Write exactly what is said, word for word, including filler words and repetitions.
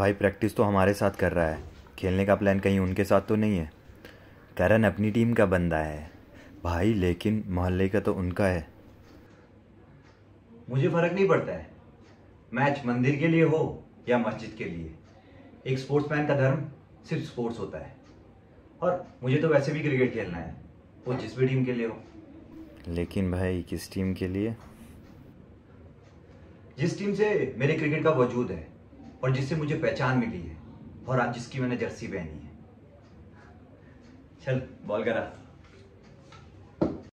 भाई प्रैक्टिस तो हमारे साथ कर रहा है, खेलने का प्लान कहीं उनके साथ तो नहीं है। करण अपनी टीम का बंदा है भाई, लेकिन मोहल्ले का तो उनका है। मुझे फर्क नहीं पड़ता है मैच मंदिर के लिए हो या मस्जिद के लिए। एक स्पोर्ट्समैन का धर्म सिर्फ स्पोर्ट्स होता है, और मुझे तो वैसे भी क्रिकेट खेलना है, वो जिस भी टीम के लिए हो। लेकिन भाई किस टीम के लिए? जिस टीम से मेरे क्रिकेट का वजूद है और जिससे मुझे पहचान मिली है, और आज जिसकी मैंने जर्सी पहनी है। चल बॉल करा।